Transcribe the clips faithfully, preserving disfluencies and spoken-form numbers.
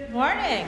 Morning.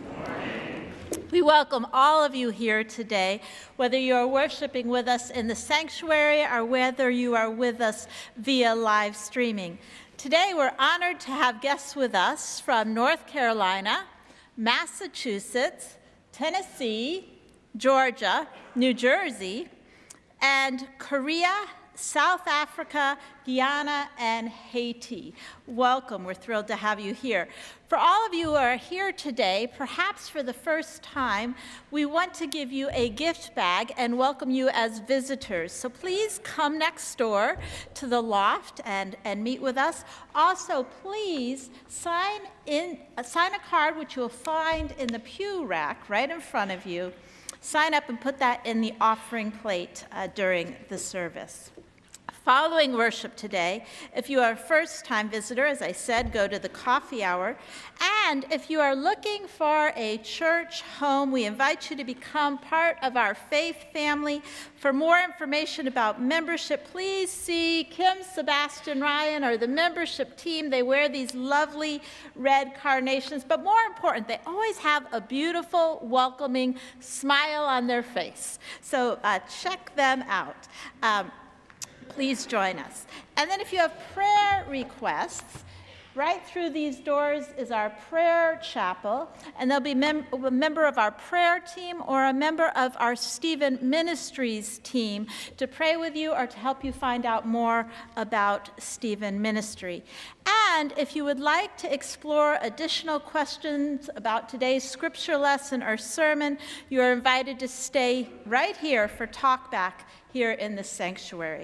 We welcome all of you here today, whether you are worshiping with us in the sanctuary or whether you are with us via live streaming. Today we're honored to have guests with us from North Carolina, Massachusetts, Tennessee, Georgia, New Jersey, and Korea, South Africa, Guyana, and Haiti. Welcome. We're thrilled to have you here. For all of you who are here today, perhaps for the first time, we want to give you a gift bag and welcome you as visitors. So please come next door to the loft and, and meet with us. Also, please sign, in, uh, sign a card, which you'll find in the pew rack right in front of you. Sign up and put that in the offering plate uh, during the service. Following worship today, if you are a first-time visitor, as I said, go to the coffee hour. And if you are looking for a church home, we invite you to become part of our faith family. For more information about membership, please see Kim, Sebastian, Ryan, or the membership team. They wear these lovely red carnations, but more important, they always have a beautiful, welcoming smile on their face. So uh, check them out. Um, Please join us. And then if you have prayer requests, right through these doors is our prayer chapel, and there'll be mem- a member of our prayer team or a member of our Stephen Ministries team to pray with you or to help you find out more about Stephen Ministry. And if you would like to explore additional questions about today's scripture lesson or sermon, you are invited to stay right here for talkback here in the sanctuary.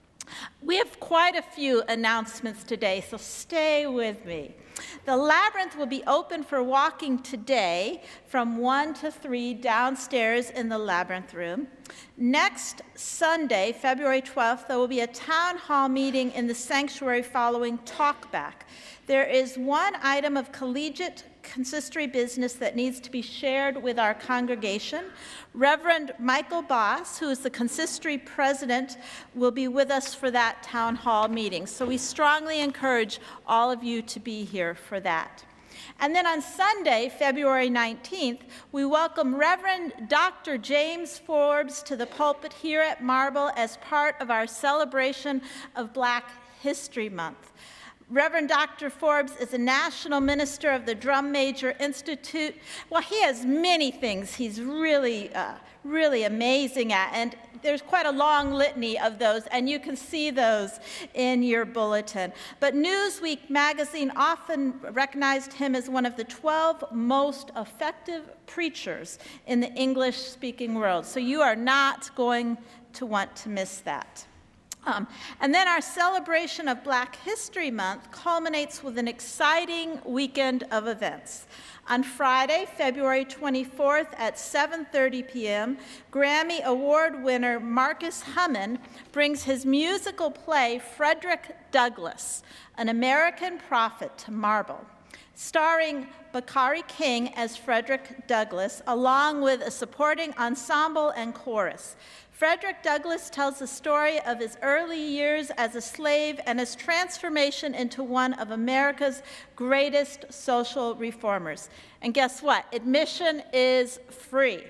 We have quite a few announcements today, so stay with me. The Labyrinth will be open for walking today from one to three downstairs in the Labyrinth room. Next Sunday, February twelfth, there will be a town hall meeting in the sanctuary following talkback. There is one item of Collegiate consistory business that needs to be shared with our congregation. Reverend Michael Boss, who is the consistory president, will be with us for that town hall meeting. So we strongly encourage all of you to be here for that. And then on Sunday, February nineteenth, we welcome Reverend Doctor James Forbes to the pulpit here at Marble as part of our celebration of Black History Month. Reverend Doctor Forbes is a national minister of the Drum Major Institute. Well, he has many things he's really, uh, really amazing at, and there's quite a long litany of those, and you can see those in your bulletin. But Newsweek magazine often recognized him as one of the twelve most effective preachers in the English-speaking world, so you are not going to want to miss that. Um, and then our celebration of Black History Month culminates with an exciting weekend of events. On Friday, February twenty-fourth at seven thirty p.m., Grammy Award winner Marcus Hummin brings his musical play Frederick Douglass, An American Prophet, to Marble, starring Bakari King as Frederick Douglass, along with a supporting ensemble and chorus. Frederick Douglass tells the story of his early years as a slave and his transformation into one of America's greatest social reformers. And guess what? Admission is free.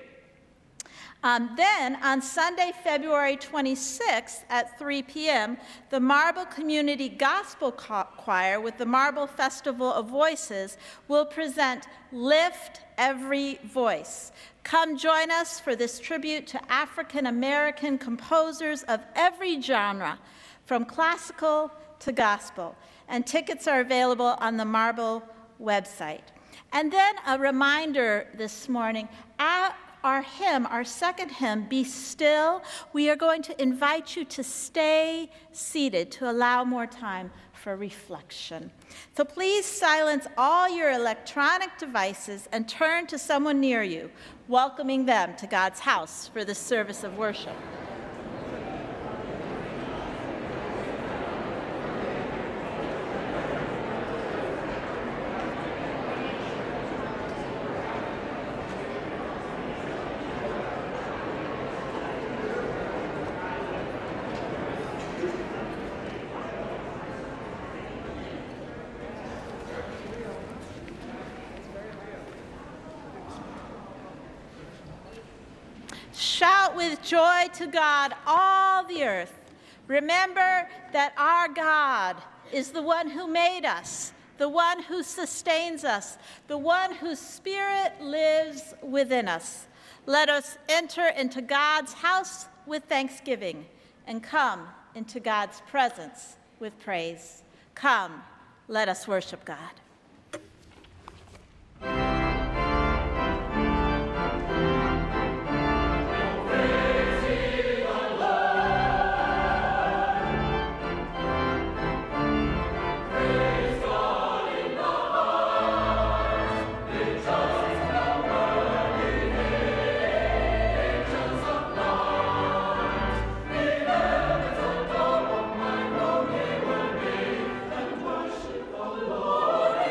Um, then, on Sunday, February twenty-sixth at three p.m., the Marble Community Gospel Choir with the Marble Festival of Voices will present Lift Every Voice. Come join us for this tribute to African-American composers of every genre, from classical to gospel. And tickets are available on the Marble website. And then a reminder this morning, at our hymn, our second hymn, Be Still, we are going to invite you to stay seated to allow more time for reflection. So please silence all your electronic devices and turn to someone near you, welcoming them to God's house for this service of worship. Shout with joy to God, all the earth. Remember that our God is the one who made us, the one who sustains us, the one whose Spirit lives within us. Let us enter into God's house with thanksgiving and come into God's presence with praise. Come, let us worship God. Glory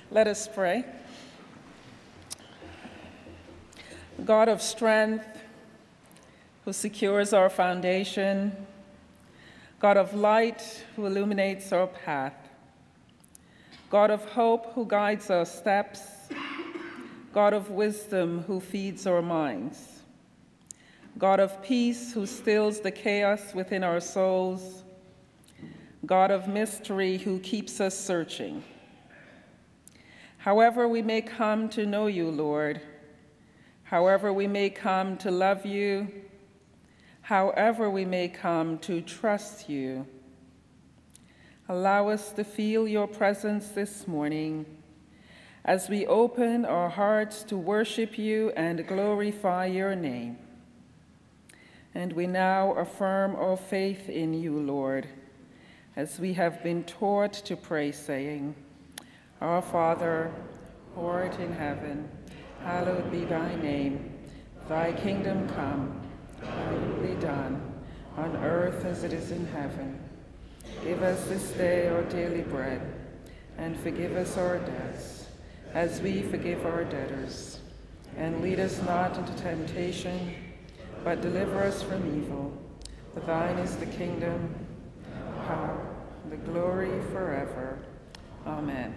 Let us pray. God of strength, who secures our foundation, God of light, who illuminates our path, God of hope, who guides our steps, God of wisdom, who feeds our minds, God of peace, who stills the chaos within our souls, God of mystery, who keeps us searching. However we may come to know you, Lord, however we may come to love you, however we may come to trust you, allow us to feel your presence this morning as we open our hearts to worship you and glorify your name. And we now affirm our faith in you, Lord, as we have been taught to pray, saying, Our Father, who art in heaven, hallowed be thy name. Thy kingdom come, thy will be done, on earth as it is in heaven. Give us this day our daily bread, and forgive us our debts, as we forgive our debtors. And lead us not into temptation, but deliver us from evil. For thine is the kingdom, the power, and the glory forever. Amen.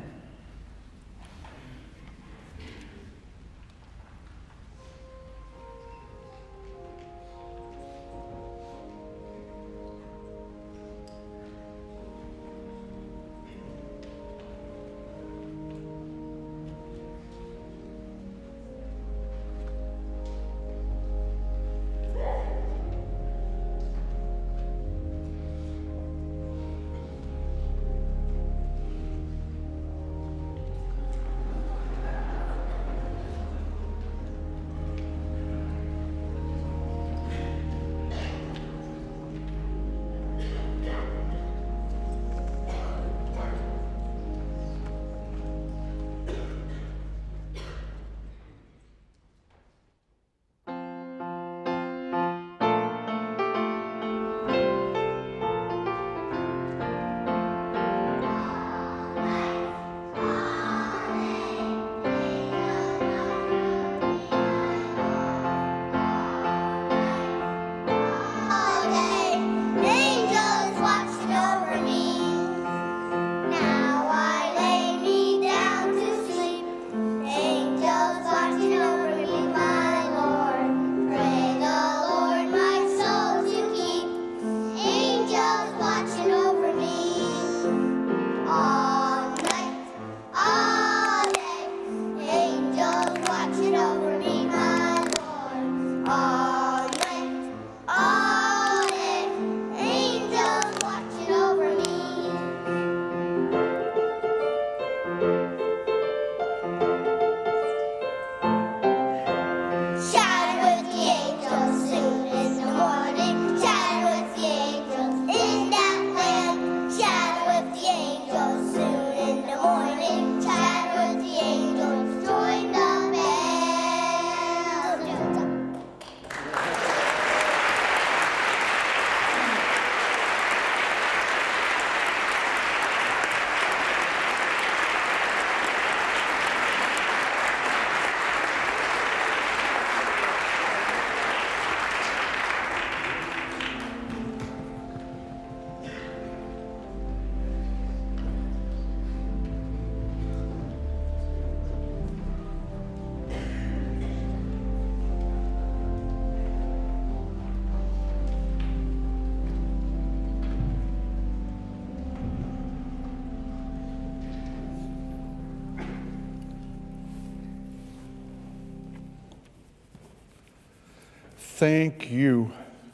Thank you.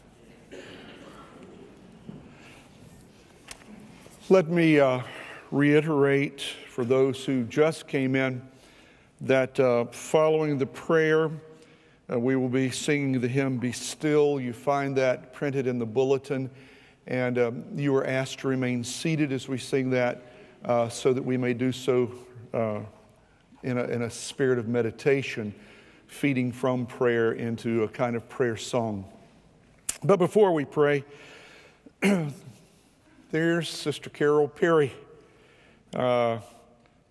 Let me uh, reiterate for those who just came in that uh, following the prayer, uh, we will be singing the hymn, Be Still. You find that printed in the bulletin, and um, you are asked to remain seated as we sing that uh, so that we may do so uh, in, a, in a spirit of meditation, feeding from prayer into a kind of prayer song. But before we pray, there's Sister Carol Perry. Uh,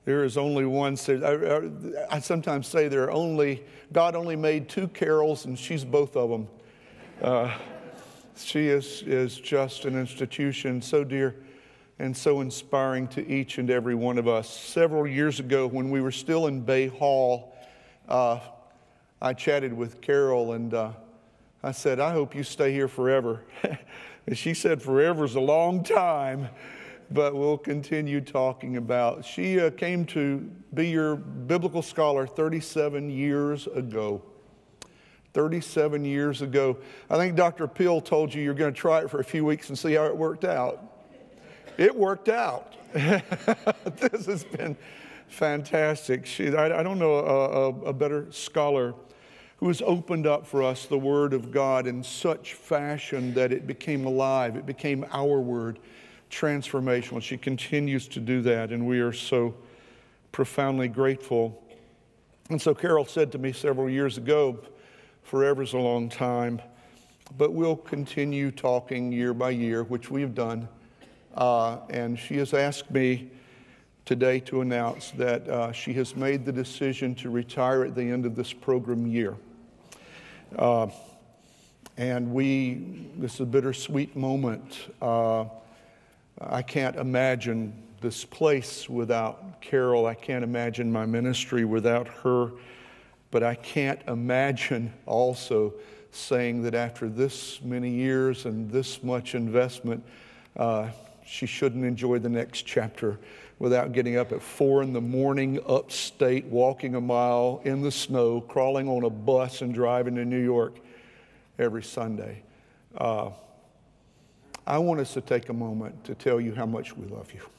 There is only one. I, I sometimes say there are only, God only made two Carols, and she's both of them. Uh, she is, is just an institution, so dear and so inspiring to each and every one of us. Several years ago, when we were still in Bay Hall, uh, I chatted with Carol, and uh, I said, I hope you stay here forever. And she said, forever's a long time, but we'll continue talking about. She uh, came to be your biblical scholar thirty-seven years ago. thirty-seven years ago. I think Doctor Peel told you you're going to try it for a few weeks and see how it worked out. It worked out. This has been fantastic. She, I, I don't know a, a, a better scholar who has opened up for us the Word of God in such fashion that it became alive. It became our Word, transformational. She continues to do that, and we are so profoundly grateful. And so Carol said to me several years ago, forever's a long time, but we'll continue talking year by year, which we've done. Uh, and she has asked me today to announce that uh, she has made the decision to retire at the end of this program year. Uh, and we, this is a bittersweet moment. Uh, I can't imagine this place without Carol. I can't imagine my ministry without her. But I can't imagine also saying that after this many years and this much investment, uh, she shouldn't enjoy the next chapter without getting up at four in the morning upstate, walking a mile in the snow, crawling on a bus and driving to New York every Sunday. Uh, I want us to take a moment to tell you how much we love you.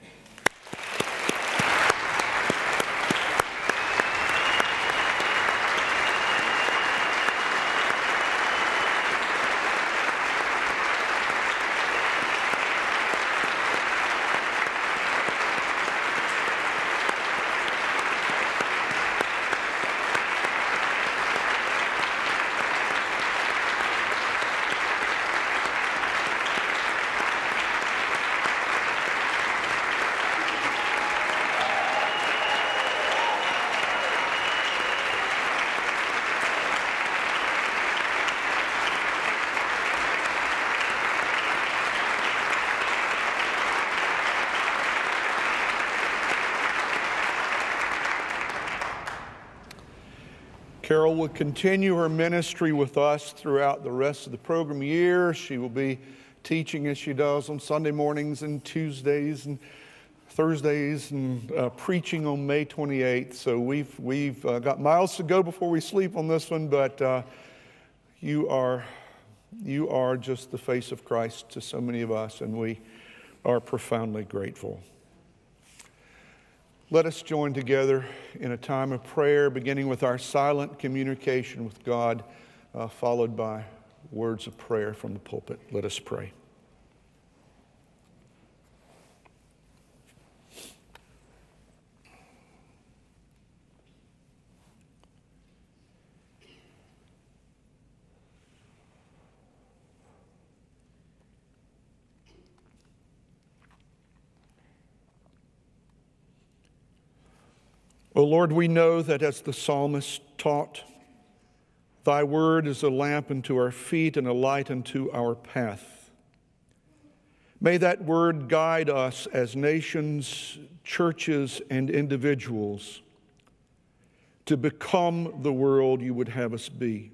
Carol will continue her ministry with us throughout the rest of the program year. She will be teaching as she does on Sunday mornings and Tuesdays and Thursdays and uh, preaching on May twenty-eighth. So we've, we've uh, got miles to go before we sleep on this one, but uh, you are, you are just the face of Christ to so many of us, and we are profoundly grateful. Let us join together in a time of prayer, beginning with our silent communication with God, uh, followed by words of prayer from the pulpit. Let us pray. O Lord, we know that as the psalmist taught, thy word is a lamp unto our feet and a light unto our path. May that word guide us as nations, churches, and individuals to become the world you would have us be.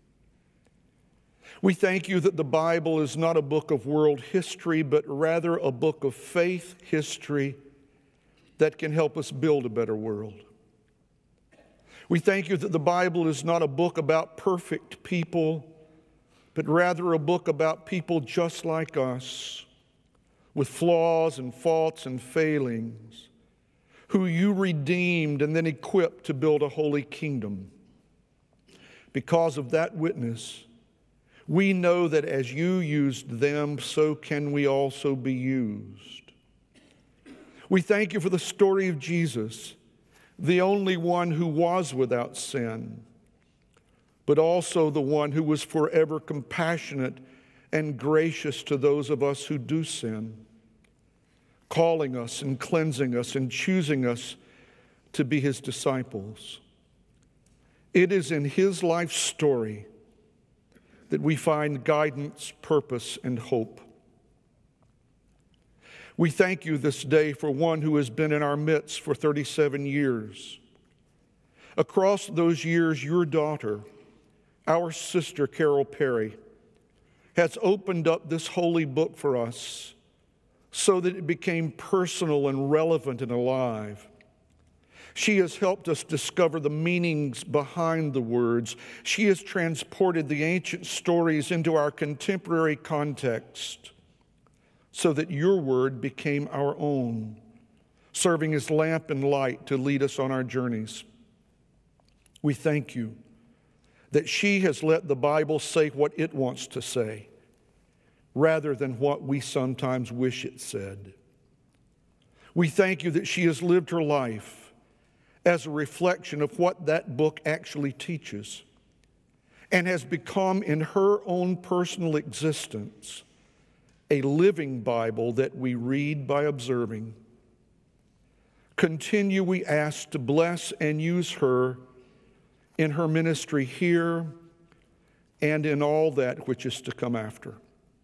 We thank you that the Bible is not a book of world history, but rather a book of faith history that can help us build a better world. We thank you that the Bible is not a book about perfect people, but rather a book about people just like us, with flaws and faults and failings, who you redeemed and then equipped to build a holy kingdom. Because of that witness, we know that as you used them, so can we also be used. We thank you for the story of Jesus, the only one who was without sin, but also the one who was forever compassionate and gracious to those of us who do sin, calling us and cleansing us and choosing us to be his disciples. It is in his life story that we find guidance, purpose, and hope. We thank you this day for one who has been in our midst for thirty-seven years. Across those years, your daughter, our sister Carol Perry, has opened up this holy book for us so that it became personal and relevant and alive. She has helped us discover the meanings behind the words. She has transported the ancient stories into our contemporary context so that your word became our own, serving as lamp and light to lead us on our journeys. We thank you that she has let the Bible say what it wants to say, rather than what we sometimes wish it said. We thank you that she has lived her life as a reflection of what that book actually teaches, and has become in her own personal existence a living Bible that we read by observing. Continue, we ask, to bless and use her in her ministry here and in all that which is to come after.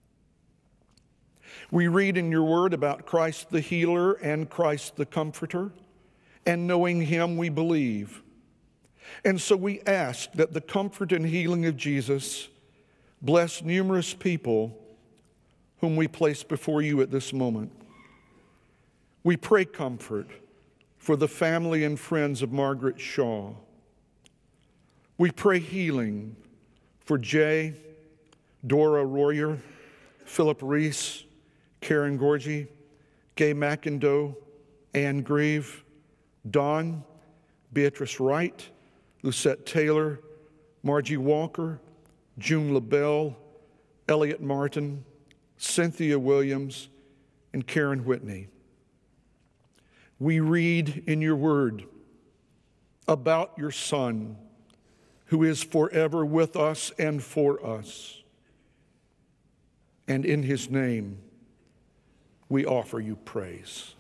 We read in your word about Christ the healer and Christ the comforter, and knowing him we believe. And so we ask that the comfort and healing of Jesus bless numerous people whom we place before you at this moment. We pray comfort for the family and friends of Margaret Shaw. We pray healing for Jay, Dora Royer, Philip Reese, Karen Gorgie, Gay McIndoe, Ann Grieve, Dawn, Beatrice Wright, Lucette Taylor, Margie Walker, June LaBelle, Elliot Martin, Cynthia Williams, and Karen Whitney. We read in your word about your Son, who is forever with us and for us. And in his name, we offer you praise.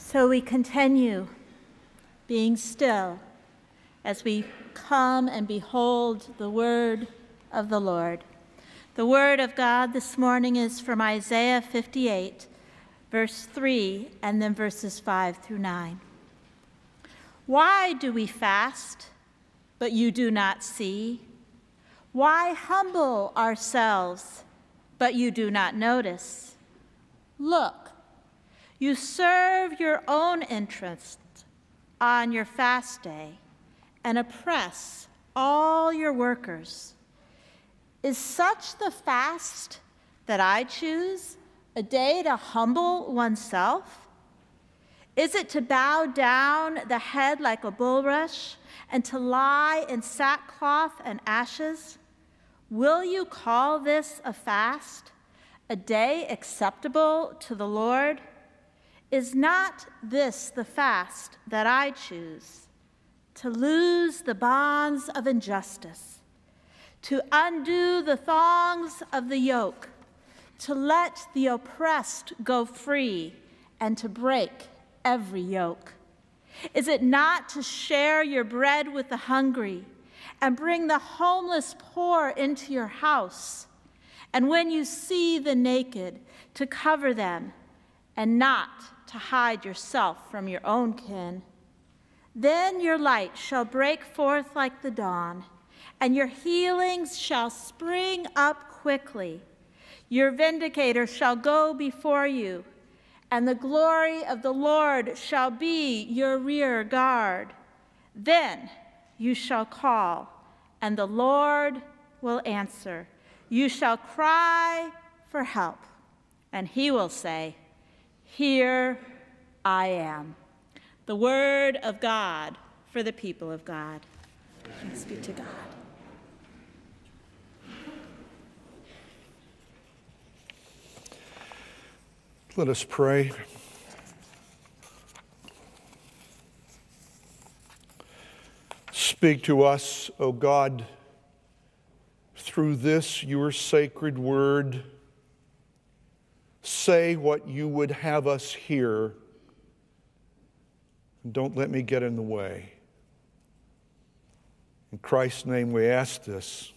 So we continue being still as we come and behold the word of the Lord. The word of God this morning is from Isaiah fifty-eight, verse three, and then verses five through nine. Why do we fast, but you do not see? Why humble ourselves, but you do not notice? Look, you serve your own interests on your fast day and oppress all your workers. Is such the fast that I choose, a day to humble oneself? Is it to bow down the head like a bulrush and to lie in sackcloth and ashes? Will you call this a fast, a day acceptable to the Lord? Is not this the fast that I choose? To loose the bonds of injustice, to undo the thongs of the yoke, to let the oppressed go free, and to break every yoke? Is it not to share your bread with the hungry and bring the homeless poor into your house? And when you see the naked, to cover them and not to hide yourself from your own kin? Then your light shall break forth like the dawn, and your healings shall spring up quickly. Your vindicator shall go before you, and the glory of the Lord shall be your rear guard. Then you shall call, and the Lord will answer. You shall cry for help, and he will say, here I am. The word of God for the people of God. Thanks be to God. Let us pray. Speak to us, O God, through this your sacred word. Say what you would have us hear. And don't let me get in the way. In Christ's name we ask this.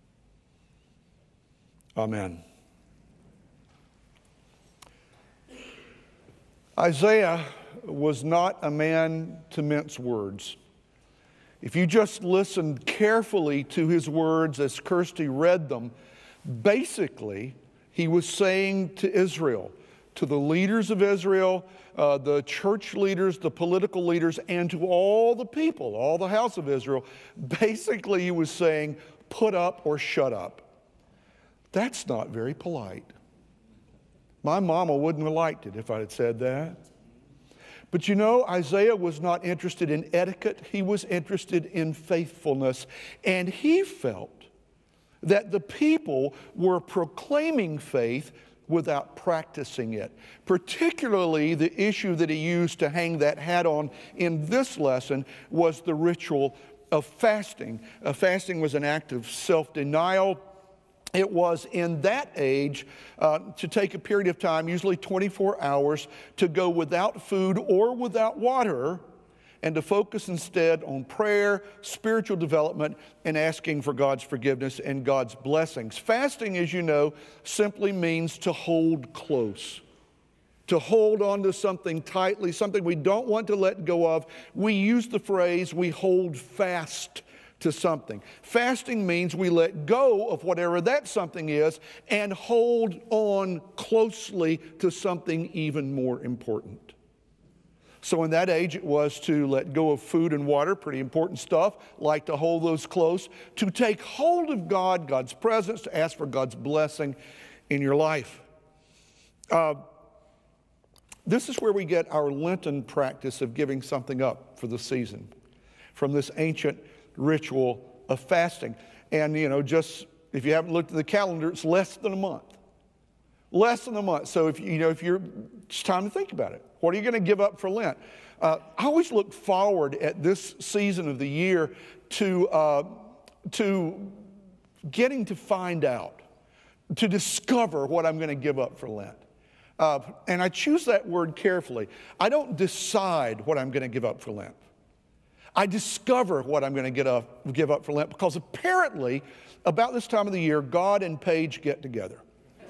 Amen. Isaiah was not a man to mince words. If you just listened carefully to his words as Kirsty read them, basically he was saying to Israel, to the leaders of Israel, uh, the church leaders, the political leaders, and to all the people, all the house of Israel, basically he was saying, put up or shut up. That's not very polite. My mama wouldn't have liked it if I had said that. But you know, Isaiah was not interested in etiquette. He was interested in faithfulness. And he felt that the people were proclaiming faith without practicing it. Particularly the issue that he used to hang that hat on in this lesson was the ritual of fasting. Uh, fasting was an act of self-denial. It was in that age uh, to take a period of time, usually twenty-four hours, to go without food or without water, and to focus instead on prayer, spiritual development, and asking for God's forgiveness and God's blessings. Fasting, as you know, simply means to hold close, to hold on to something tightly, something we don't want to let go of. We use the phrase, we hold fast to something. Fasting means we let go of whatever that something is and hold on closely to something even more important. So in that age, it was to let go of food and water, pretty important stuff, like to hold those close, to take hold of God, God's presence, to ask for God's blessing in your life. Uh, this is where we get our Lenten practice of giving something up for the season, from this ancient ritual of fasting. And, you know, just if you haven't looked at the calendar, it's less than a month. Less than a month. So if you know, if you're, it's time to think about it. What are you going to give up for Lent? Uh, I always look forward at this season of the year to uh, to getting to find out, to discover what I'm going to give up for Lent. Uh, and I choose that word carefully. I don't decide what I'm going to give up for Lent. I discover what I'm going to get up, give up for Lent, because apparently about this time of the year, God and Paige get together.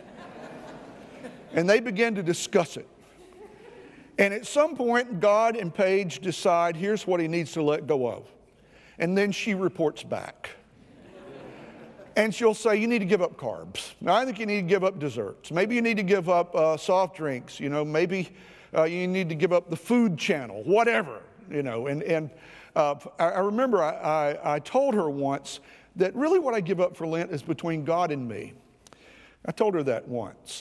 And they begin to discuss it. And at some point, God and Paige decide, here's what he needs to let go of. And then she reports back. And she'll say, you need to give up carbs. Now, I think you need to give up desserts. Maybe you need to give up uh, soft drinks. You know, maybe uh, you need to give up the food channel, whatever, you know. And, and uh, I, I remember I, I, I told her once that really what I give up for Lent is between God and me. I told her that once.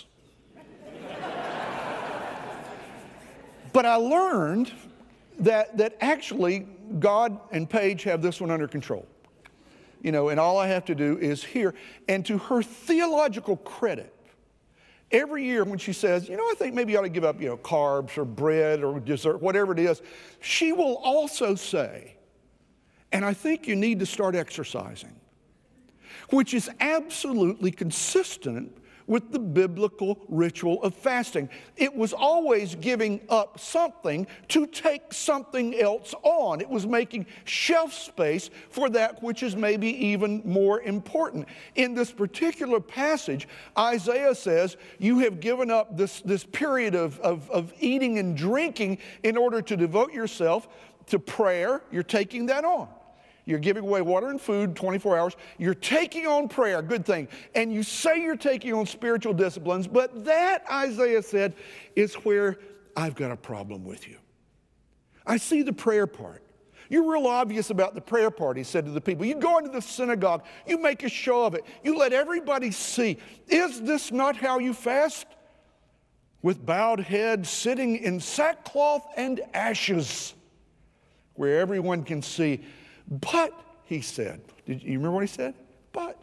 But I learned that, that actually God and Paige have this one under control. You know, and all I have to do is hear. And to her theological credit, every year when she says, you know, I think maybe you ought to give up, you know, carbs or bread or dessert, whatever it is, she will also say, and I think you need to start exercising, which is absolutely consistent with the biblical ritual of fasting. It was always giving up something to take something else on. It was making shelf space for that which is maybe even more important. In this particular passage, Isaiah says, you have given up this, this period of, of, of eating and drinking in order to devote yourself to prayer. You're taking that on. You're giving away water and food twenty-four hours. You're taking on prayer, good thing. And you say you're taking on spiritual disciplines, but that, Isaiah said, is where I've got a problem with you. I see the prayer part. You're real obvious about the prayer part, he said to the people. You go into the synagogue, you make a show of it. You let everybody see. Is this not how you fast? With bowed head, sitting in sackcloth and ashes, where everyone can see. But, he said, did you remember what he said? But,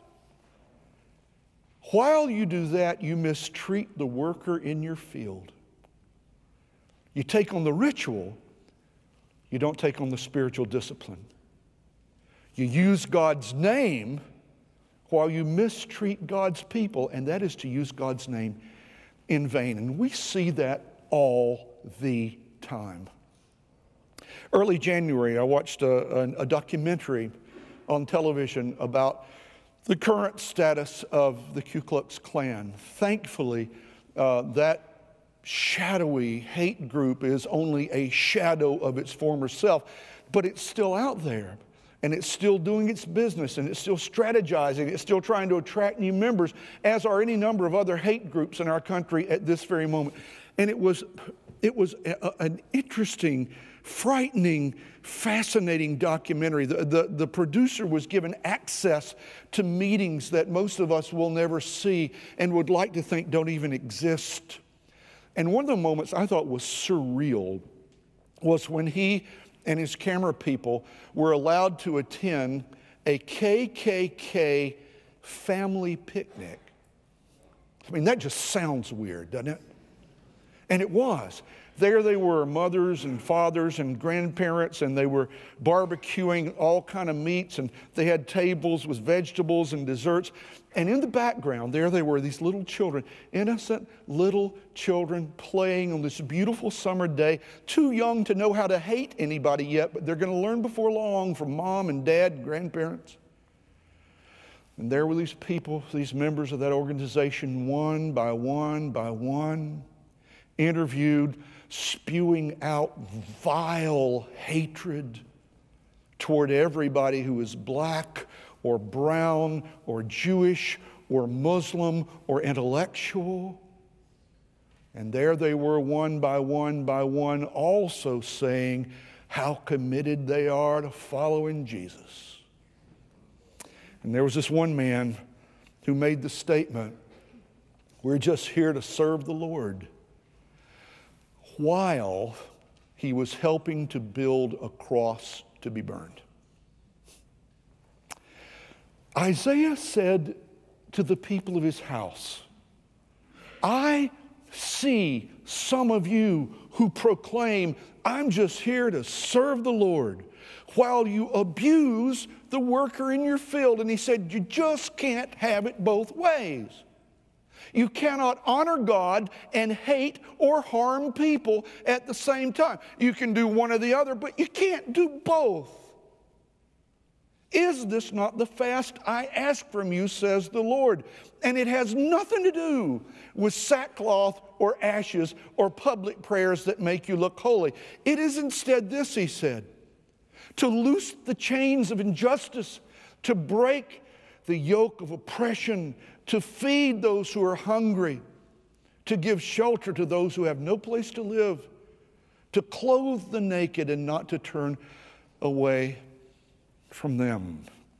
while you do that, you mistreat the worker in your field. You take on the ritual, you don't take on the spiritual discipline. You use God's name while you mistreat God's people, and that is to use God's name in vain. And we see that all the time. Early January, I watched a, a, a documentary on television about the current status of the Ku Klux Klan. Thankfully, uh, that shadowy hate group is only a shadow of its former self, but it's still out there, and it's still doing its business, and it's still strategizing, it's still trying to attract new members, as are any number of other hate groups in our country at this very moment. And it was, it was a, an interesting, frightening, fascinating documentary. The, the, the producer was given access to meetings that most of us will never see and would like to think don't even exist. And one of the moments I thought was surreal was when he and his camera people were allowed to attend a K K K family picnic. I mean, that just sounds weird, doesn't it? And it was. There they were, mothers and fathers and grandparents, and they were barbecuing all kind of meats, and they had tables with vegetables and desserts. And in the background, there they were, these little children, innocent little children playing on this beautiful summer day, too young to know how to hate anybody yet, but they're going to learn before long from mom and dad and grandparents. And there were these people, these members of that organization, one by one by one, interviewed, spewing out vile hatred toward everybody who is black or brown or Jewish or Muslim or intellectual. And there they were, one by one by one, also saying how committed they are to following Jesus. And there was this one man who made the statement, we're just here to serve the Lord, while he was helping to build a cross to be burned. Isaiah said to the people of his house, I see some of you who proclaim, I'm just here to serve the Lord, while you abuse the worker in your field. And he said, you just can't have it both ways. You cannot honor God and hate or harm people at the same time. You can do one or the other, but you can't do both. Is this not the fast I ask from you, says the Lord? And it has nothing to do with sackcloth or ashes or public prayers that make you look holy. It is instead this, he said, to loose the chains of injustice, to break the yoke of oppression, to feed those who are hungry, to give shelter to those who have no place to live, to clothe the naked and not to turn away from them.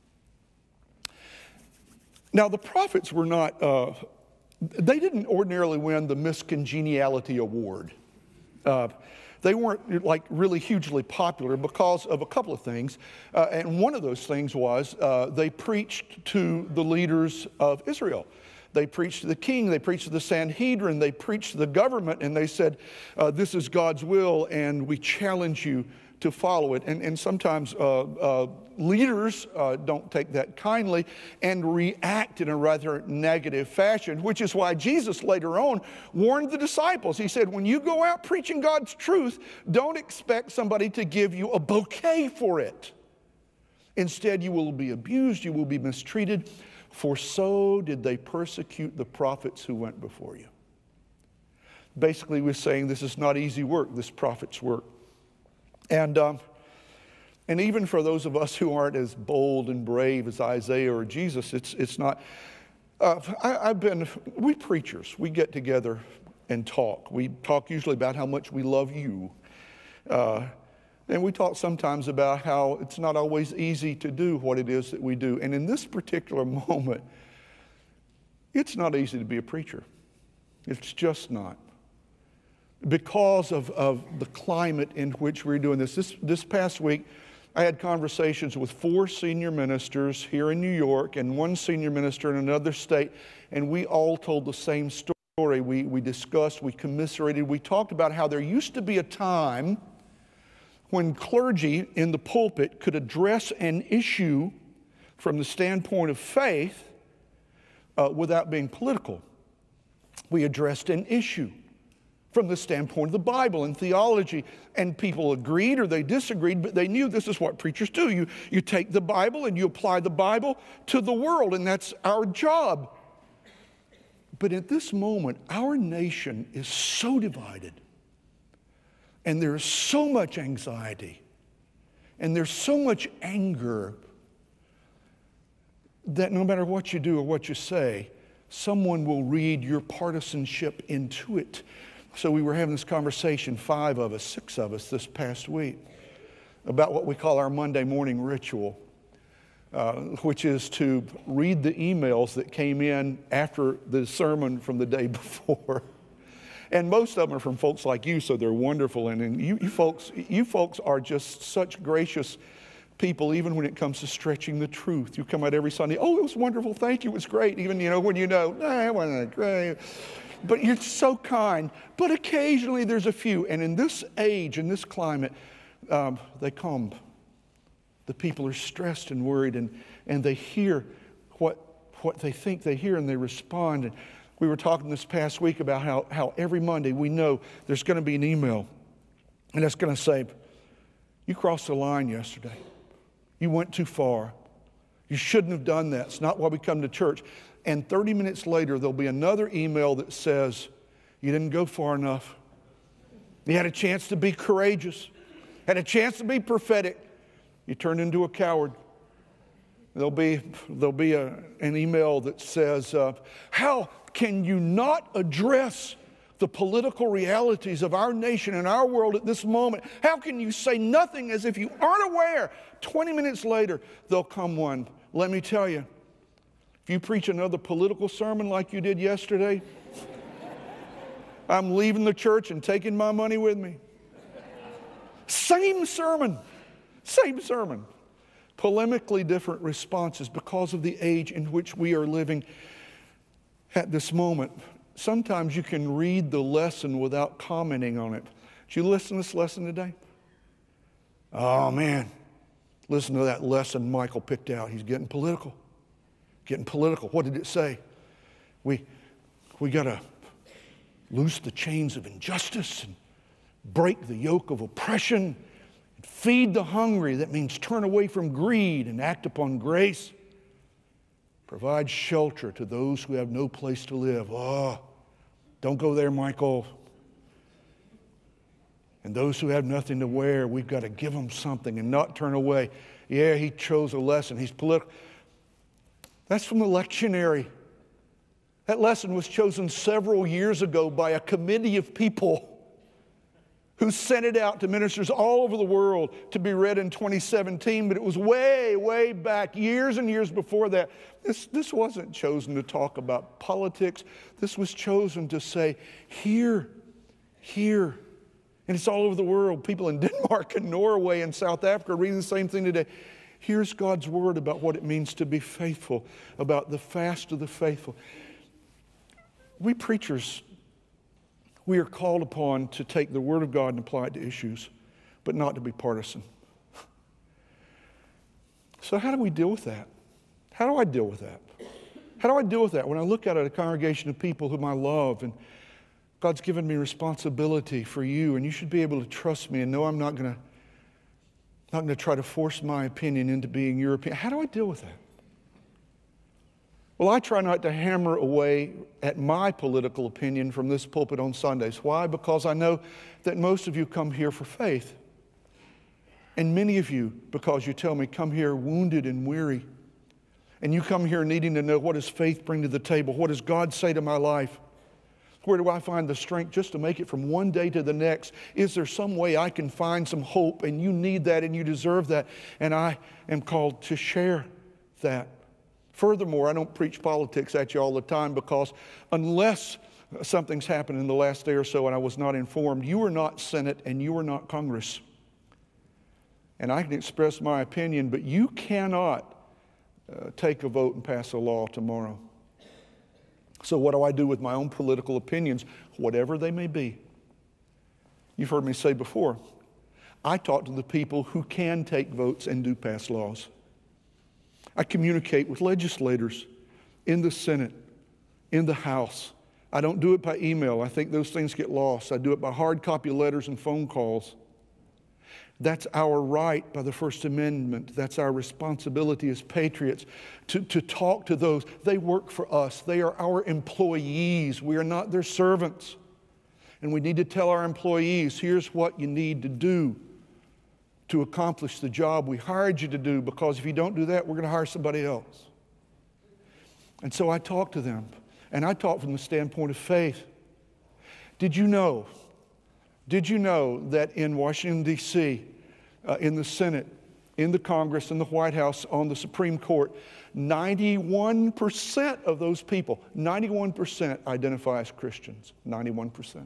Now, the prophets were not, uh, they didn't ordinarily win the Miss Congeniality Award. Uh, they weren't like really hugely popular because of a couple of things. Uh, and one of those things was uh, they preached to the leaders of Israel. They preached to the king, they preached to the Sanhedrin, they preached to the government, and they said, uh, this is God's will, and we challenge you to follow it. And, and sometimes uh, uh, leaders uh, don't take that kindly and react in a rather negative fashion, which is why Jesus later on warned the disciples. He said, when you go out preaching God's truth, don't expect somebody to give you a bouquet for it. Instead, you will be abused, you will be mistreated, for so did they persecute the prophets who went before you. Basically, we're saying this is not easy work, this prophet's work. And, um, and even for those of us who aren't as bold and brave as Isaiah or Jesus, it's, it's not. Uh, I, I've been, we preachers, we get together and talk. We talk usually about how much we love you. Uh, and we talk sometimes about how it's not always easy to do what it is that we do. And in this particular moment, it's not easy to be a preacher. It's just not. Because of, of the climate in which we're doing this. this. This past week, I had conversations with four senior ministers here in New York and one senior minister in another state, and we all told the same story. We, we discussed, we commiserated, we talked about how there used to be a time when clergy in the pulpit could address an issue from the standpoint of faith uh, without being political. We addressed an issue from the standpoint of the Bible and theology, and people agreed or they disagreed, but they knew this is what preachers do. You, you take the Bible and you apply the Bible to the world, and that's our job. But at this moment, our nation is so divided, and there's so much anxiety, and there's so much anger that no matter what you do or what you say, someone will read your partisanship into it. So we were having this conversation, five of us, six of us this past week, about what we call our Monday morning ritual, uh, which is to read the emails that came in after the sermon from the day before. And most of them are from folks like you, so they're wonderful. And, and you, you folks, you folks are just such gracious people, even when it comes to stretching the truth. You come out every Sunday, oh, it was wonderful, thank you, it was great. Even, you know, when you know, nah, it wasn't great. But you're so kind. But occasionally there's a few. And in this age, in this climate, um, they come. The people are stressed and worried, and, and they hear what, what they think they hear, and they respond. And we were talking this past week about how, how every Monday we know there's going to be an email, and it's going to say, you crossed the line yesterday. You went too far. You shouldn't have done that. It's not why we come to church. And thirty minutes later, there'll be another email that says, you didn't go far enough. You had a chance to be courageous, had a chance to be prophetic. You turned into a coward. There'll be, there'll be a, an email that says, uh, how can you not address the political realities of our nation and our world at this moment? How can you say nothing as if you aren't aware? twenty minutes later, there'll come one. Let me tell you, if you preach another political sermon like you did yesterday, I'm leaving the church and taking my money with me. Same sermon, same sermon. Polemically different responses because of the age in which we are living at this moment. Sometimes you can read the lesson without commenting on it. Did you listen to this lesson today? Oh, man. Listen to that lesson Michael picked out. He's getting political. Getting political. What did it say? We, We got to loose the chains of injustice and break the yoke of oppression. Feed the hungry. That means turn away from greed and act upon grace. Provide shelter to those who have no place to live. Oh, don't go there, Michael. And those who have nothing to wear, we've got to give them something and not turn away. Yeah, he chose a lesson. He's political. That's from the lectionary. That lesson was chosen several years ago by a committee of people who sent it out to ministers all over the world to be read in twenty seventeen, but it was way, way back, years and years before that. This, this wasn't chosen to talk about politics. This was chosen to say, here, here. And it's all over the world. People in Denmark and Norway and South Africa are reading the same thing today. Here's God's word about what it means to be faithful, about the fast of the faithful. We preachers, we are called upon to take the Word of God and apply it to issues, but not to be partisan. So how do we deal with that? How do I deal with that? How do I deal with that when I look out at a congregation of people whom I love and God's given me responsibility for you, and you should be able to trust me and know I'm not going to not going to try to force my opinion into being your opinion. How do I deal with that? Well, I try not to hammer away at my political opinion from this pulpit on Sundays. Why? Because I know that most of you come here for faith. And many of you, because you tell me, come here wounded and weary. And you come here needing to know, what does faith bring to the table? What does God say to my life? Where do I find the strength just to make it from one day to the next? Is there some way I can find some hope? And you need that and you deserve that. And I am called to share that. Furthermore, I don't preach politics at you all the time, because unless something's happened in the last day or so and I was not informed, you are not Senate and you are not Congress. And I can express my opinion, but you cannot uh, take a vote and pass a law tomorrow. So what do I do with my own political opinions, whatever they may be? You've heard me say before, I talk to the people who can take votes and do pass laws. I communicate with legislators in the Senate, in the House. I don't do it by email. I think those things get lost. I do it by hard copy letters and phone calls. That's our right by the First Amendment. That's our responsibility as patriots to, to talk to those. They work for us. They are our employees. We are not their servants. And we need to tell our employees, here's what you need to do to accomplish the job we hired you to do, because if you don't do that, we're going to hire somebody else. And so I talk to them, and I talk from the standpoint of faith. Did you know, did you know that in Washington, D C, uh, in the Senate, in the Congress, in the White House, on the Supreme Court, ninety-one percent of those people, ninety-one percent identify as Christians, ninety-one percent.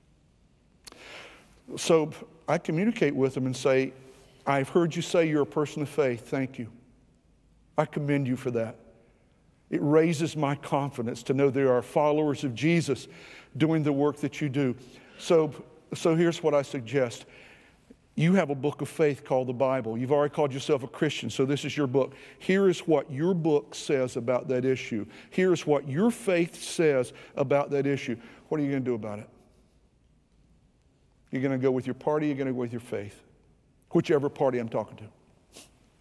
So I communicate with them and say, I've heard you say you're a person of faith. Thank you. I commend you for that. It raises my confidence to know there are followers of Jesus doing the work that you do. So, so here's what I suggest. You have a book of faith called the Bible. You've already called yourself a Christian, so this is your book. Here is what your book says about that issue. Here is what your faith says about that issue. What are you going to do about it? You're going to go with your party, you're going to go with your faith. Whichever party I'm talking to.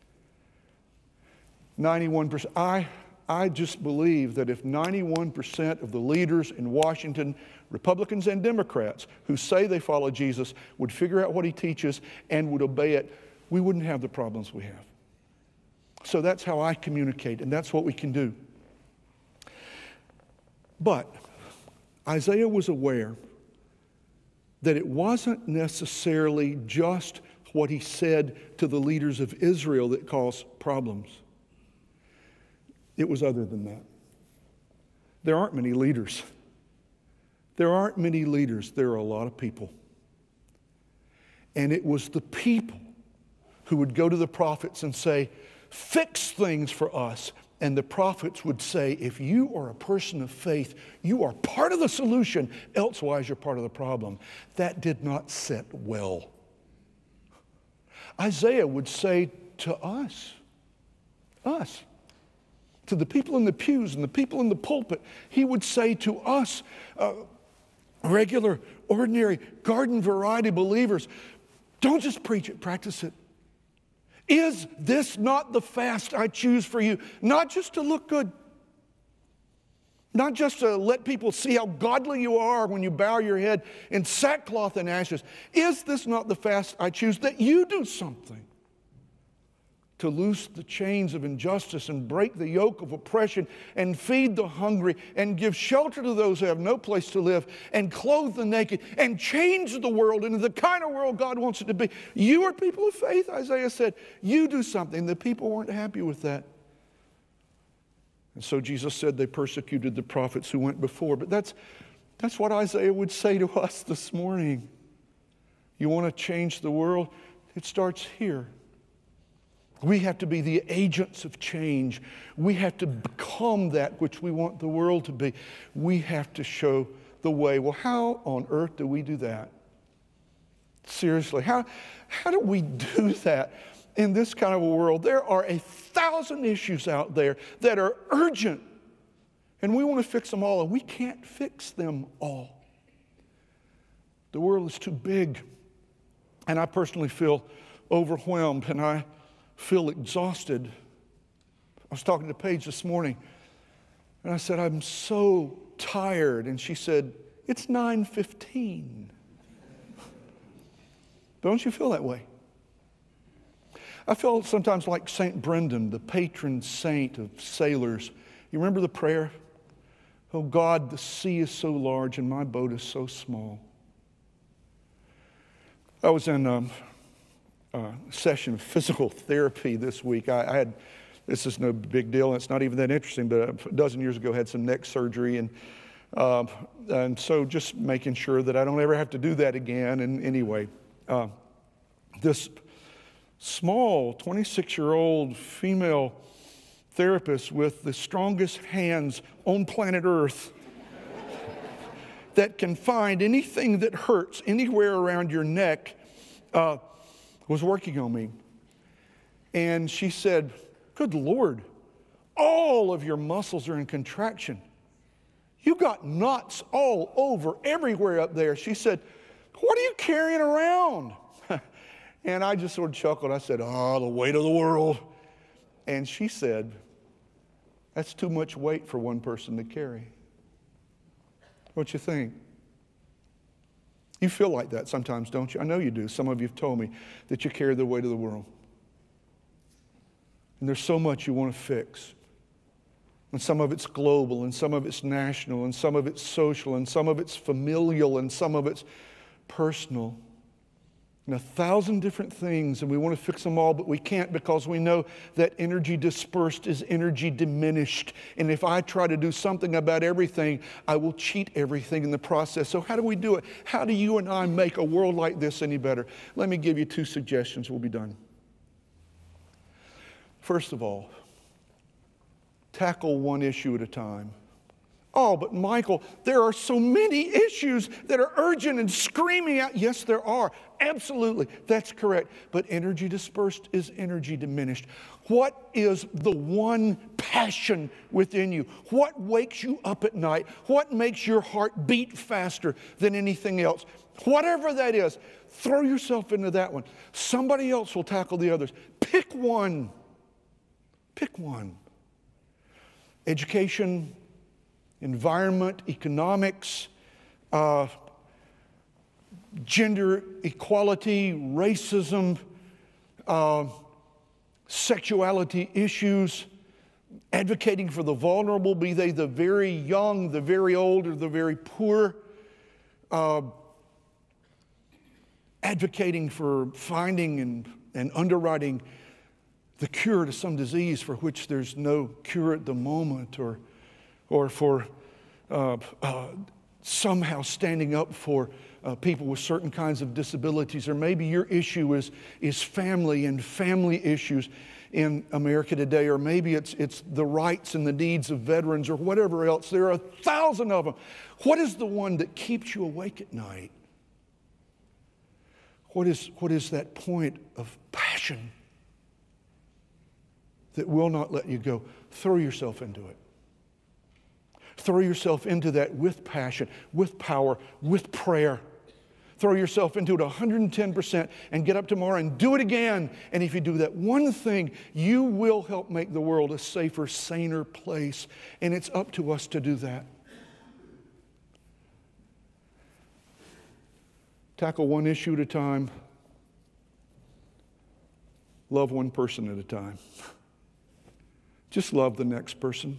ninety-one percent. I, I just believe that if ninety-one percent of the leaders in Washington, Republicans and Democrats, who say they follow Jesus, would figure out what he teaches and would obey it, we wouldn't have the problems we have. So that's how I communicate, and that's what we can do. But Isaiah was aware that it wasn't necessarily just what he said to the leaders of Israel that caused problems. It was other than that. There aren't many leaders. There aren't many leaders. There are a lot of people. And it was the people who would go to the prophets and say, fix things for us. And the prophets would say, if you are a person of faith, you are part of the solution, elsewise you're part of the problem. That did not sit well. Isaiah would say to us, us, to the people in the pews and the people in the pulpit, he would say to us, uh, regular, ordinary, garden variety believers, don't just preach it, practice it. Is this not the fast I choose for you? Not just to look good, not just to let people see how godly you are when you bow your head in sackcloth and ashes. Is this not the fast I choose? That you do something to loose the chains of injustice and break the yoke of oppression and feed the hungry and give shelter to those who have no place to live and clothe the naked and change the world into the kind of world God wants it to be. You are people of faith, Isaiah said. You do something. The people weren't happy with that. And so Jesus said they persecuted the prophets who went before. But that's, that's what Isaiah would say to us this morning. You want to change the world? It starts here. We have to be the agents of change. We have to become that which we want the world to be. We have to show the way. Well, how on earth do we do that? Seriously, how, how do we do that in this kind of a world? There are a thousand issues out there that are urgent, and we want to fix them all, and we can't fix them all. The world is too big, and I personally feel overwhelmed, and I feel exhausted. I was talking to Paige this morning, and I said, I'm so tired. And she said, it's nine fifteen. Don't you feel that way? I feel sometimes like Saint Brendan, the patron saint of sailors. You remember the prayer? Oh God, the sea is so large and my boat is so small. I was in um, Uh, session of physical therapy this week. I, I had, this is no big deal, and it's not even that interesting, but a dozen years ago I had some neck surgery, and uh, and so just making sure that I don't ever have to do that again. And anyway, uh, this small twenty-six-year-old female therapist with the strongest hands on planet Earth that can find anything that hurts anywhere around your neck, uh, was working on me. And she said, good Lord, all of your muscles are in contraction. You got knots all over, everywhere up there. She said, what are you carrying around? And I just sort of chuckled. I said, oh, the weight of the world. And she said, that's too much weight for one person to carry. What you think? You feel like that sometimes, don't you? I know you do. Some of you have told me that you carry the weight of the world. And there's so much you want to fix. And some of it's global, and some of it's national, and some of it's social, and some of it's familial, and some of it's personal. And a thousand different things, and we want to fix them all, but we can't, because we know that energy dispersed is energy diminished. And if I try to do something about everything, I will cheat everything in the process. So how do we do it? How do you and I make a world like this any better? Let me give you two suggestions. We'll be done. First of all, tackle one issue at a time. Oh, but Michael, there are so many issues that are urgent and screaming out. Yes, there are. Absolutely. That's correct. But energy dispersed is energy diminished. What is the one passion within you? What wakes you up at night? What makes your heart beat faster than anything else? Whatever that is, throw yourself into that one. Somebody else will tackle the others. Pick one. Pick one. Education, environment, economics, uh, gender equality, racism, uh, sexuality issues, advocating for the vulnerable, be they the very young, the very old, or the very poor, uh, advocating for finding and, and underwriting the cure to some disease for which there's no cure at the moment, or or for uh, uh, somehow standing up for uh, people with certain kinds of disabilities. Or maybe your issue is, is family and family issues in America today. Or maybe it's, it's the rights and the needs of veterans, or whatever else. There are a thousand of them. What is the one that keeps you awake at night? What is, what is that point of passion that will not let you go. Throw yourself into it. Throw yourself into that with passion, with power, with prayer. Throw yourself into it one hundred ten percent and get up tomorrow and do it again. And if you do that one thing, you will help make the world a safer, saner place. And it's up to us to do that. Tackle one issue at a time. Love one person at a time. Just love the next person.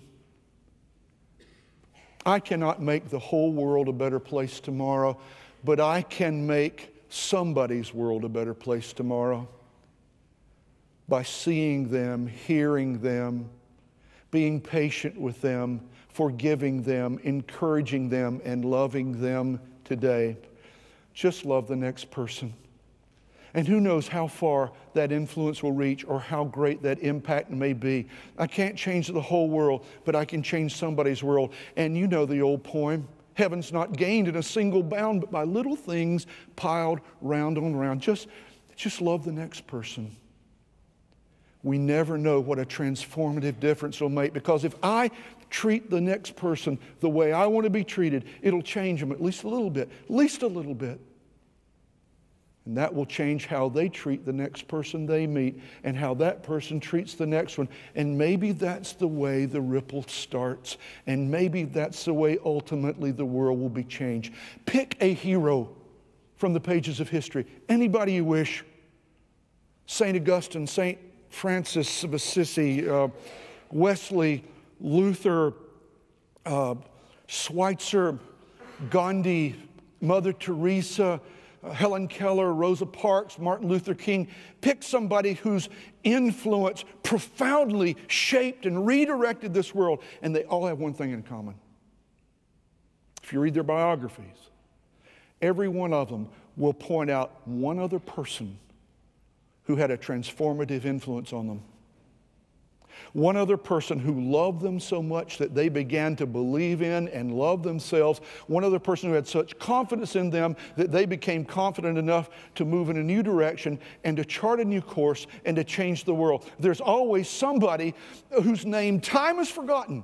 I cannot make the whole world a better place tomorrow, but I can make somebody's world a better place tomorrow by seeing them, hearing them, being patient with them, forgiving them, encouraging them, and loving them today. Just love the next person. And who knows how far that influence will reach or how great that impact may be. I can't change the whole world, but I can change somebody's world. And you know the old poem, heaven's not gained in a single bound, but by little things piled round on round. Just, just love the next person. We never know what a transformative difference it'll make, because if I treat the next person the way I want to be treated, it'll change them at least a little bit, at least a little bit. And that will change how they treat the next person they meet and how that person treats the next one. And maybe that's the way the ripple starts. And maybe that's the way ultimately the world will be changed. Pick a hero from the pages of history. Anybody you wish. Saint Augustine, Saint Francis of Assisi, uh, Wesley, Luther, uh, Schweitzer, Gandhi, Mother Teresa, Helen Keller, Rosa Parks, Martin Luther King. Pick somebody whose influence profoundly shaped and redirected this world, and they all have one thing in common. If you read their biographies, every one of them will point out one other person who had a transformative influence on them. One other person who loved them so much that they began to believe in and love themselves. One other person who had such confidence in them that they became confident enough to move in a new direction and to chart a new course and to change the world. There's always somebody whose name time is forgotten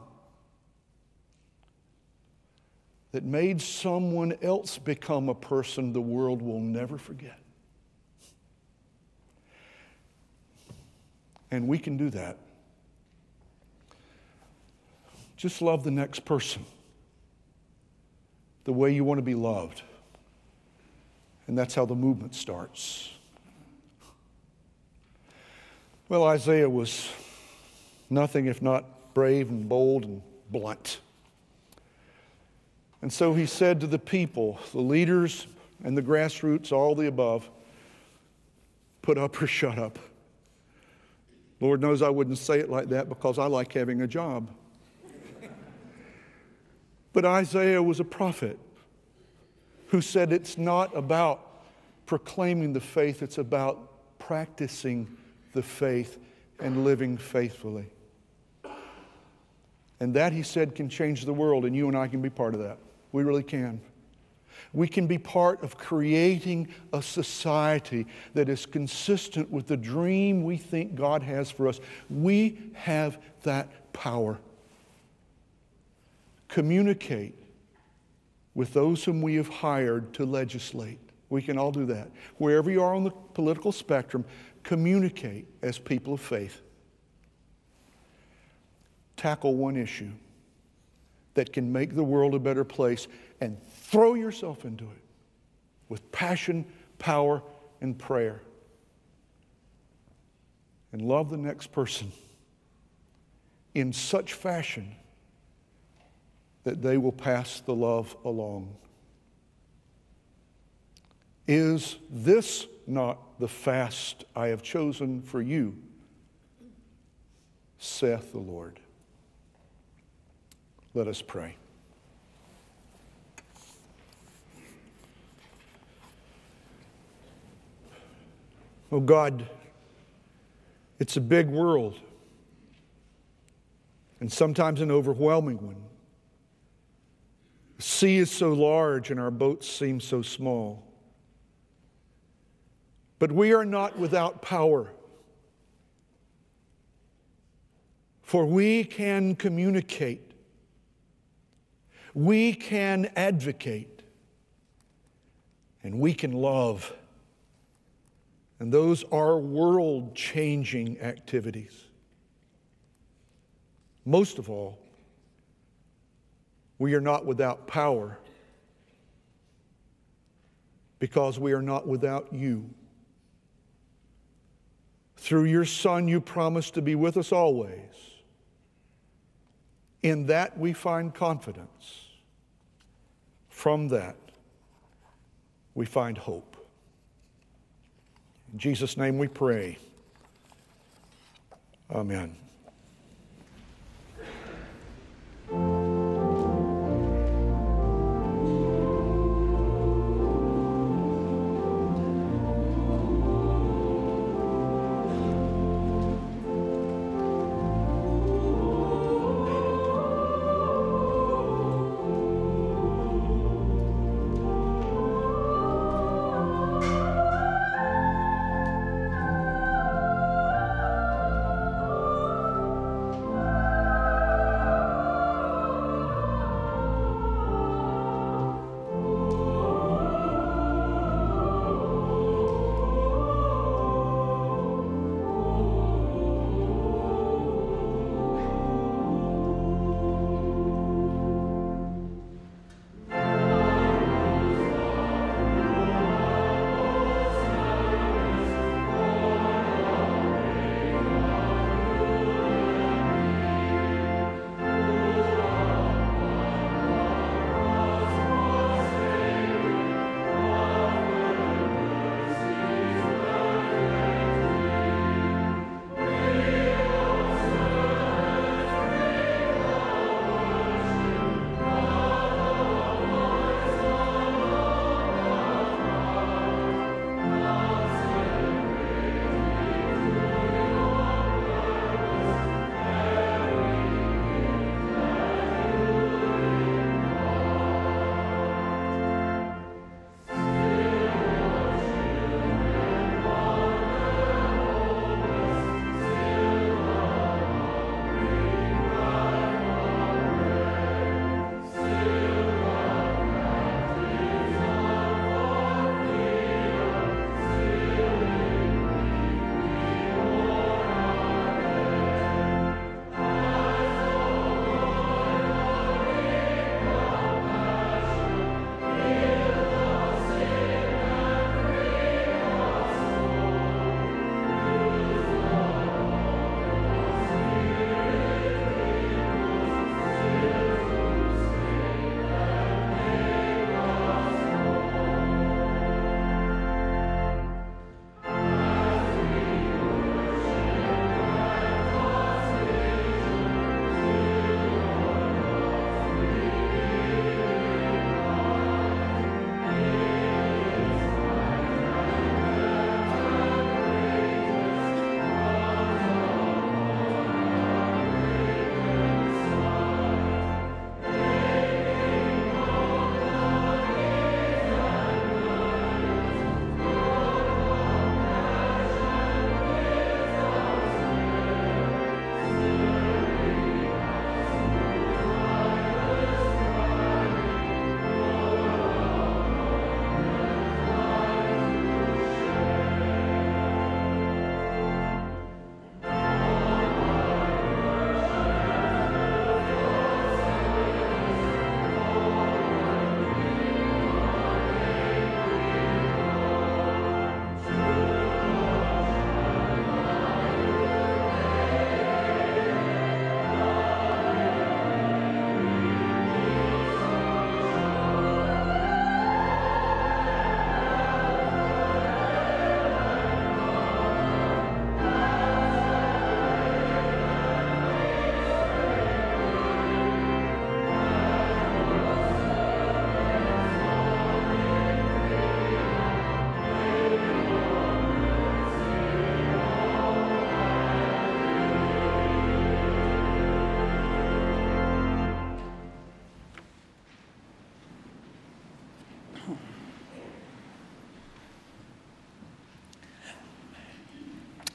that made someone else become a person the world will never forget. And we can do that. Just love the next person the way you want to be loved. And that's how the movement starts. Well, Isaiah was nothing if not brave and bold and blunt. And so he said to the people, the leaders and the grassroots, all the above, put up or shut up. Lord knows I wouldn't say it like that because I like having a job. But Isaiah was a prophet who said it's not about proclaiming the faith, it's about practicing the faith and living faithfully. And that, he said, can change the world, and you and I can be part of that. We really can. We can be part of creating a society that is consistent with the dream we think God has for us. We have that power. Communicate with those whom we have hired to legislate. We can all do that. Wherever you are on the political spectrum, communicate as people of faith. Tackle one issue that can make the world a better place and throw yourself into it with passion, power, and prayer. And love the next person in such fashion that they will pass the love along. Is this not the fast I have chosen for you, saith the Lord? Let us pray. Oh God, it's a big world, and sometimes an overwhelming one. The sea is so large and our boats seem so small. But we are not without power. For we can communicate. We can advocate. And we can love. And those are world-changing activities. Most of all, we are not without power because we are not without you. Through your Son, you promised to be with us always. In that we find confidence. From that, we find hope. In Jesus' name we pray. Amen.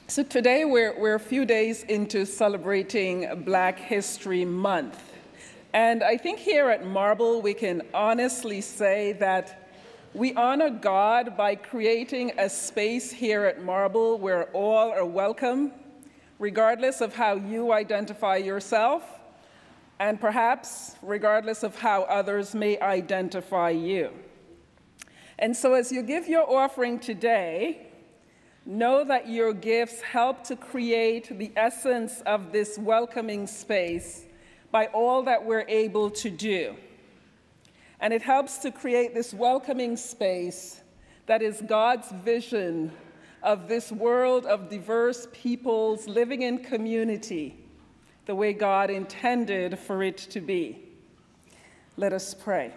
So today we're, we're a few days into celebrating Black History Month. And I think here at Marble we can honestly say that we honor God by creating a space here at Marble where all are welcome, regardless of how you identify yourself, and perhaps regardless of how others may identify you. And so as you give your offering today, know that your gifts help to create the essence of this welcoming space by all that we're able to do. And it helps to create this welcoming space that is God's vision of this world of diverse peoples living in community, the way God intended for it to be. Let us pray.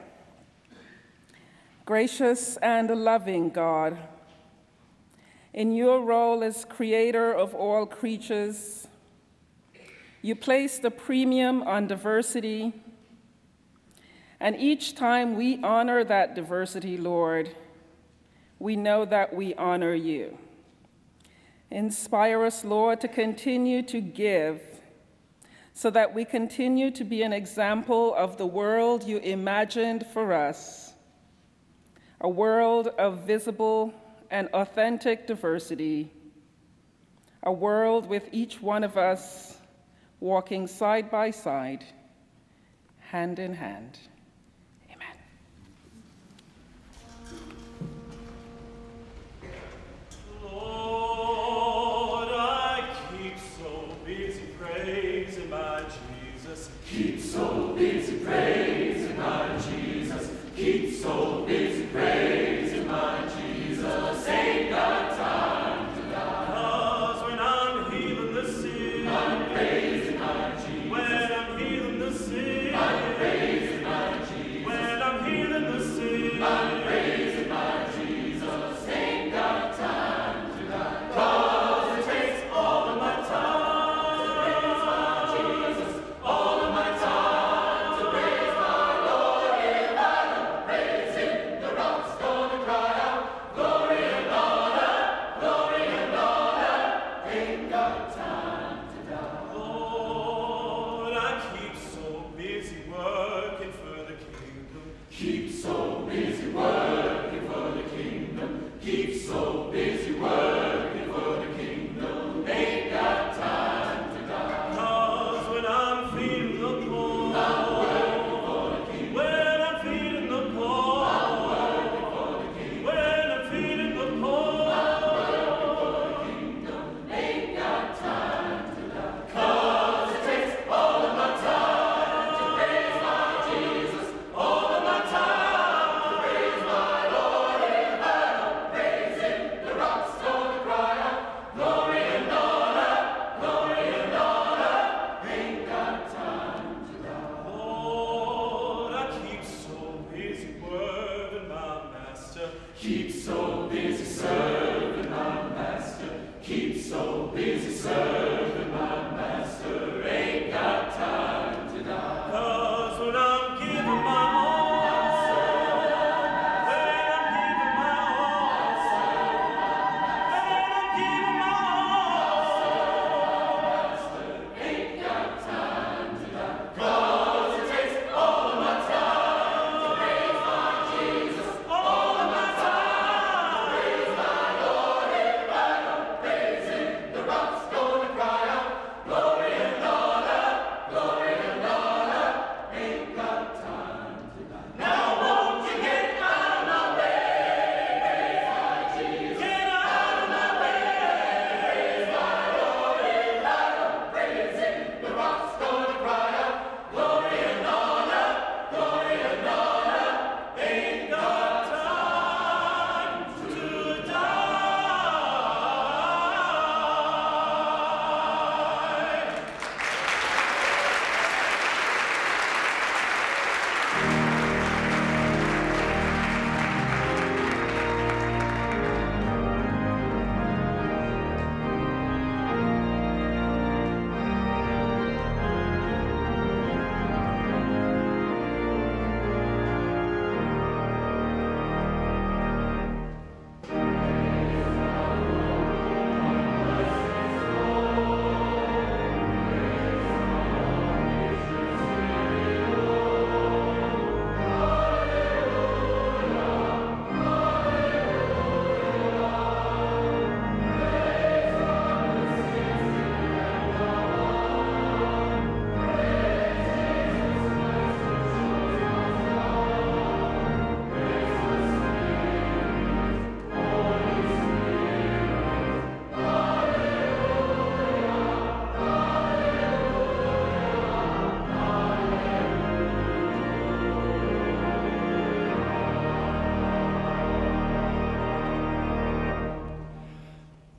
Gracious and loving God, in your role as creator of all creatures, you place the premium on diversity, and each time we honor that diversity, Lord, we know that we honor you. Inspire us, Lord, to continue to give so that we continue to be an example of the world you imagined for us, a world of visible and authentic diversity, a world with each one of us walking side by side, hand in hand. Amen. Lord, I keep so busy praising my Jesus. Keep so busy praising my Jesus. Keep so busy praising my Jesus. Ain't got time to die. 'Cause when I'm healing the sick, I'm praising my Jesus. When I'm healing the sick, I'm praising my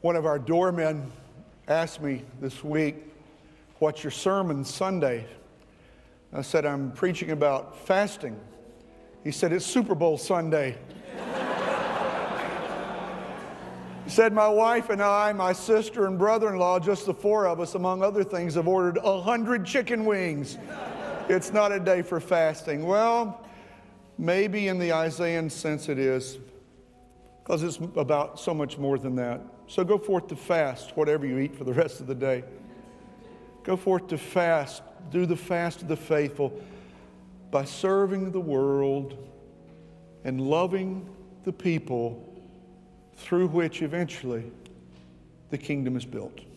One of our doormen asked me this week, "What's your sermon Sunday?" I said, "I'm preaching about fasting." He said, "It's Super Bowl Sunday." He said, "My wife and I, my sister and brother-in-law, just the four of us, among other things, have ordered a hundred chicken wings. It's not a day for fasting." Well, maybe in the Isaiah sense it is, because it's about so much more than that. So go forth to fast, whatever you eat for the rest of the day. Go forth to fast. Do the fast of the faithful by serving the world and loving the people through which eventually the kingdom is built.